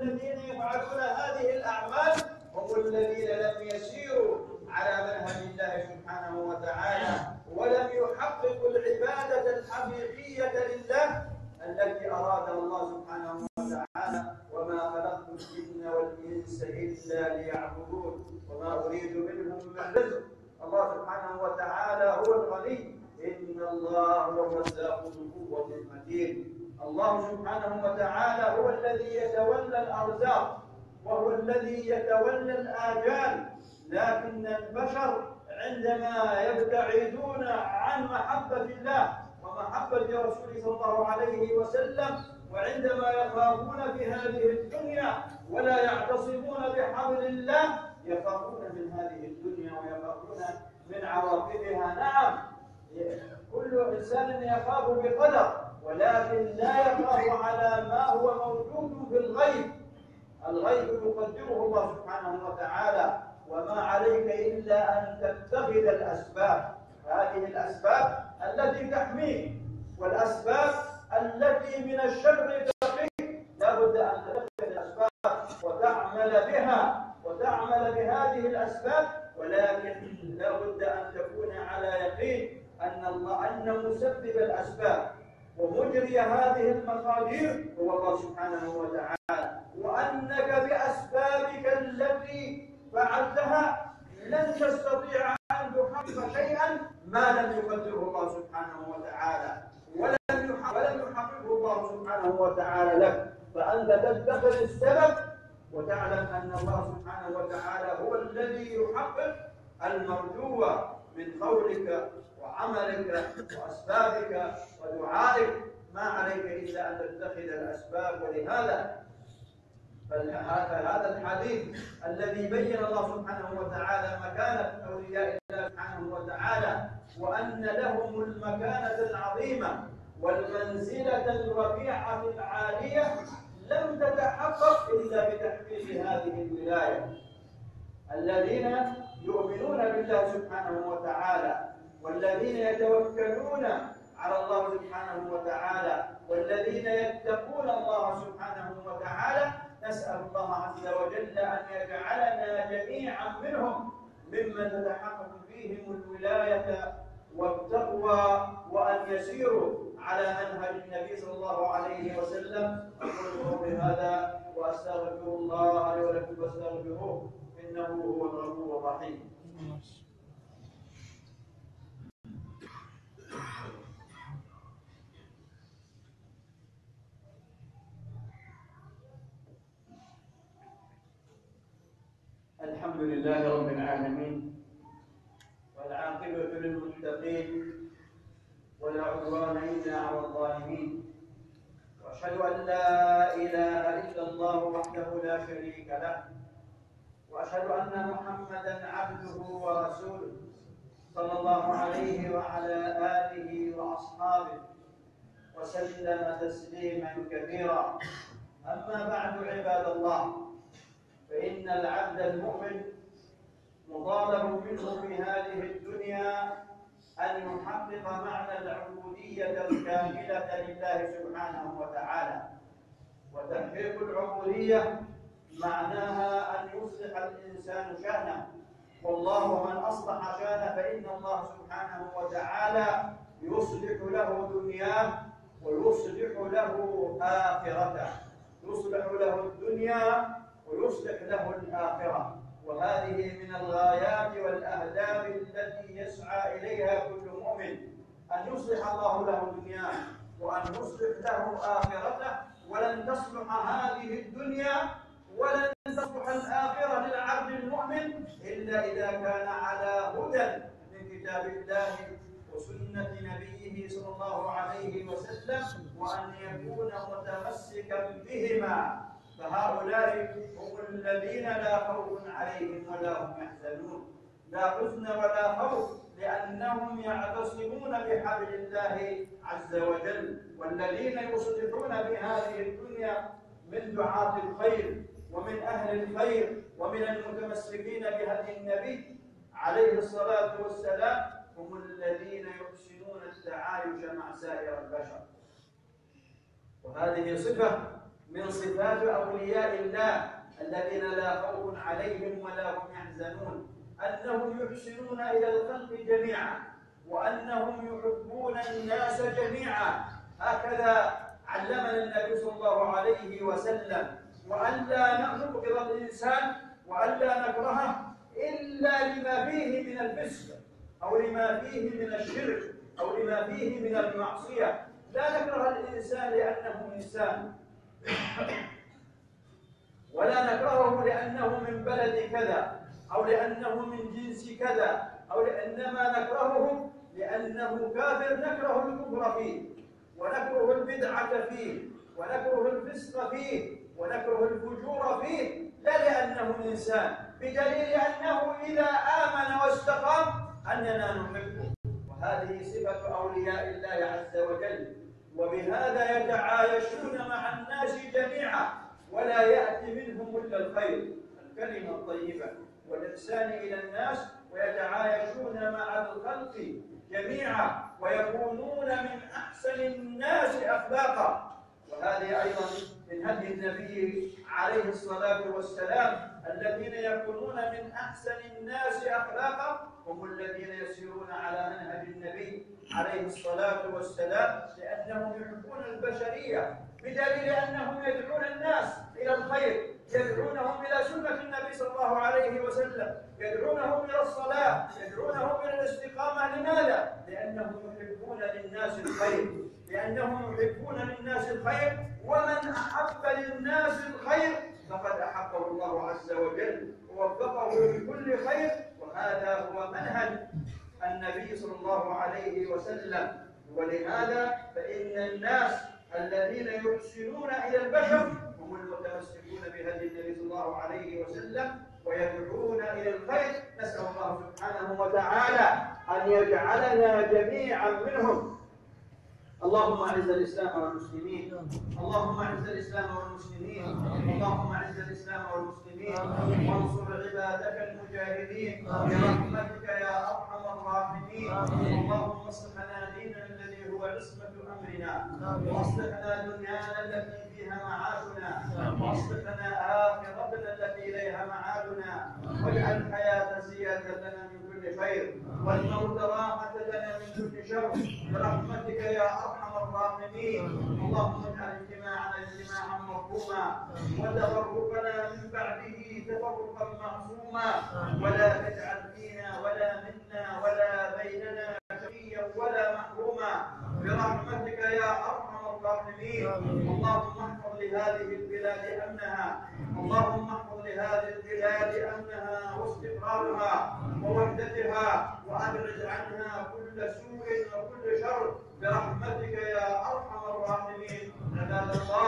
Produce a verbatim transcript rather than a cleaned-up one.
الذين يفعلون هذه الأعمال هم الذين لم يسيروا على منهج الله سبحانه وتعالى ولم يحققوا العبادة الحقيقية لله التي أرادها الله سبحانه وتعالى. وما خلقت الجن والإنس إلا ليعبدون وما أريد منهم من رزق. الله سبحانه وتعالى هو الغني، إن الله هو الرزاق ذو القوة المتين. الله سبحانه وتعالى هو الذي يتولى الأرزاق وهو الذي يتولى الآجال، لكن البشر عندما يبتعدون عن محبة الله ومحبة رسوله صلى الله عليه وسلم، وعندما يخافون في هذه الدنيا ولا يعتصمون بحبل الله، يخافون من هذه الدنيا ويخافون من عواقبها. نعم، كل إنسان يخاف بقدر، ولكن لا يخاف على ما هو موجود في الغيب. الغيب يقدره الله سبحانه وتعالى، وما عليك إلا أن تتخذ الأسباب، هذه الأسباب التي تحميك والأسباب التي من الشر تقيك. لا بد أن تتخذ الأسباب وتعمل بها وتعمل بهذه الأسباب، ولكن لا بد أن تكون على يقين أن الله أن مسبب الأسباب ومجري هذه المقادير هو الله سبحانه وتعالى، وأنك بأسبابك التي فعلتها لن تستطيع أن تحقق شيئا ما لم يقدره الله سبحانه وتعالى ولم يحققه الله سبحانه وتعالى لك. فأنت تتخذ السبب وتعلم أن الله سبحانه وتعالى هو الذي يحقق المرجو من قولك وعملك وأسبابك ودعائك. ما عليك إلا أن تتخذ الأسباب. ولهذا فهذا الحديث الذي بين الله سبحانه وتعالى مكانة أولياء الله سبحانه وتعالى، وأن لهم المكانة العظيمة والمنزلة الرفيعة العالية، لم تتحقق إلا بتحقيق هذه الولاية. الذين يؤمنون بالله سبحانه وتعالى والذين يتوكلون على الله سبحانه وتعالى والذين يتقون الله سبحانه وتعالى، نسأل الله عز وجل أن يجعلنا جميعا منهم ممن تتحقق فيهم الولاية والتقوى، وأن يسيروا على منهج النبي صلى الله عليه وسلم. أقول قولي هذا وأستغفر الله لي ولكم فاستغفروه إنه هو الغفور الرحيم. الحمد لله رب العالمين، والعاقبة للمتقين، ولا عدوان إلا على الظالمين، وأشهد أن لا إله إلا الله وحده لا شريك له، وأشهد أن محمدًا عبده ورسوله صلى الله عليه وعلى آله وأصحابه وسلم تسليمًا كثيرا. أما بعد، عباد الله، فإن العبد المؤمن مطالب منه في هذه الدنيا أن يحقق معنى العبودية الكاملة لله سبحانه وتعالى. وتحقيق العبودية معناها أن يصلح الإنسان شأنه، والله من أصلح شأنه فإن الله سبحانه وتعالى يصلح له دنياه ويصلح له آخرته، يصلح له الدنيا ويصلح له الآخرة. وهذه من الغايات والأهداف التي يسعى إليها كل مؤمن، أن يصلح الله له دنياه وأن يصلح له آخرته. ولن تصلح هذه الدنيا ولن تصلح الآخرة للعبد المؤمن إلا إذا كان على هدى من كتاب الله وسنة نبيه صلى الله عليه وسلم، وأن يكون متمسكا بهما. فهؤلاء هم الذين لا خوف عليهم ولا هم يحزنون، لا حزن ولا خوف، لأنهم يعتصمون بحبل الله عز وجل. والذين يصلحون بهذه الدنيا من دعاة الخير ومن أهل الخير ومن المتمسكين بهدي النبي عليه الصلاة والسلام هم الذين يحسنون التعايش مع سائر البشر. وهذه صفة من صفات أولياء الله الذين لا خوف عليهم ولا هم يحزنون أنهم يحسنون إلى الخلق جميعا، وأنهم يحبون الناس جميعا. هكذا علمنا النبي صلى الله عليه وسلم، وألا نبغض الإنسان وألا نكرهه إلا لما فيه من الفسق أو لما فيه من الشرك أو لما فيه من المعصية. لا نكره الإنسان لأنه إنسان، ولا نكرهه لأنه من بلد كذا أو لأنه من جنس كذا، أو إنما نكرهه لأنه كافر نكره الكفر فيه، ونكره البدعة فيه، ونكره الفسق فيه، ونكره الفجور فيه، لا لأنه إنسان، بدليل أنه إذا آمن واستقام أننا نحبه. وهذه صفة أولياء الله عز وجل، وبهذا يتعايشون مع الناس جميعا، ولا يأتي منهم إلا الخير، الكلمة الطيبة والإحسان إلى الناس، ويتعايشون مع الخلق جميعا ويكونون من أحسن الناس أخلاقا. وهذه أيضا من هدي النبي عليه الصلاة والسلام، الذين يكونون من أحسن الناس أخلاقا هم الذين يسيرون على منهج النبي عليه الصلاة والسلام، لأنهم يحبون البشرية، بدليل أنهم يدعون الناس إلى الخير، يدعونهم إلى سنة النبي صلى الله عليه وسلم، يدعونهم إلى الصلاة، يدعونهم إلى الاستقامة. لماذا؟ لأنهم يحبون للناس الخير، لأنهم يحبون للناس الخير، ومن أحب للناس الخير فقد أحبه الله عز وجل ووفقه لكل خير. وهذا هو منهج النبي صلى الله عليه وسلم. ولهذا فإن الناس الذين يحسنون إلى البشر هم المتمسكون بهدي النبي صلى الله عليه وسلم ويدعون إلى الخير. نسأل الله سبحانه وتعالى أن يجعلنا جميعا منهم. اللهم اعز الاسلام والمسلمين، اللهم اعز الاسلام والمسلمين، اللهم اعز الاسلام والمسلمين، وانصر عبادك المجاهدين برحمتك يا ارحم الراحمين. اللهم اصلح لنا ديننا الذي هو عصمه امرنا، واصلح لنا دنيانا التي فيها معاشنا، واصلح لنا اخرتنا التي اليها معادنا، واجعل الحياه زياده لنا من كل خير، والموت راحه لنا من كل شر، برحمتك يا ارحم الراحمين. اللهم اجعل اجتماعنا اجتماعا مرحوما، وتفرقنا من بعده تفرقا معصوما، ولا تجعل فينا ولا منا ولا بيننا شقيا ولا محروما، برحمتك يا ارحم الراحمين. اللهم احفظ لهذه البلاد امنها، اللهم احفظ لهذه البلاد امنها واستقرارها ووحدتها، وابعد عنها كل سوء وكل شر، برحمتك يا ارحم الراحمين. عباد الله،